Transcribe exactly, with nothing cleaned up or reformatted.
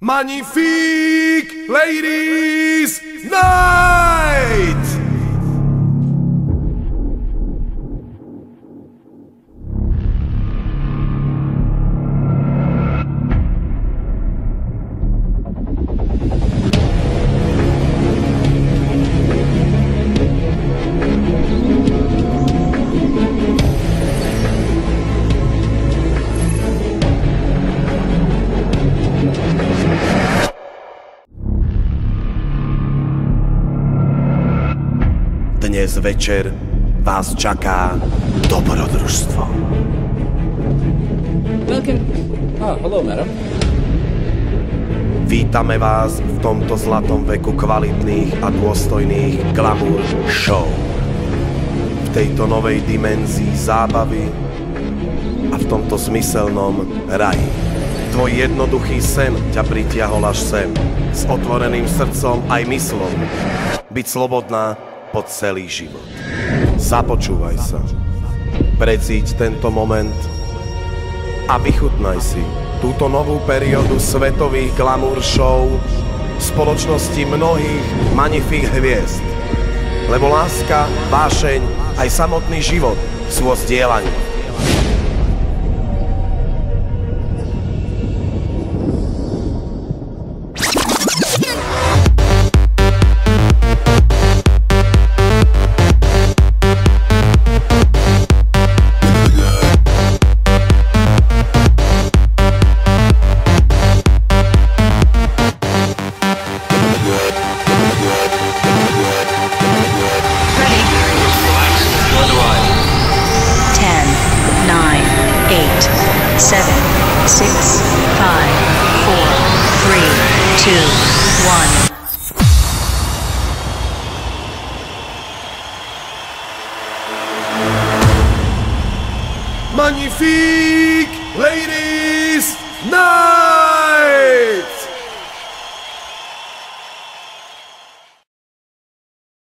Magnifique Ladies Night! Dnes večer vás čaká dobrodružstvo. Welcome. Oh, hello, madam. Vítame vás v tomto zlatom veku kvalitných a dôstojných glamour show. V tejto novej dimenzii zábavy a v tomto zmyselnom raji. Tvoj jednoduchý sen ťa pritiahol až sem. S otvoreným srdcom aj myslom. Byť slobodná po celý život. Započúvaj sa. Precíť tento moment a vychutnaj si túto novú periódu svetových glamour show v spoločnosti mnohých magnifých hviezd. Lebo láska, vášeň aj samotný život sú o zdieľaní. Seven, six, five, four, three, two, one. Magnifique Ladies Night!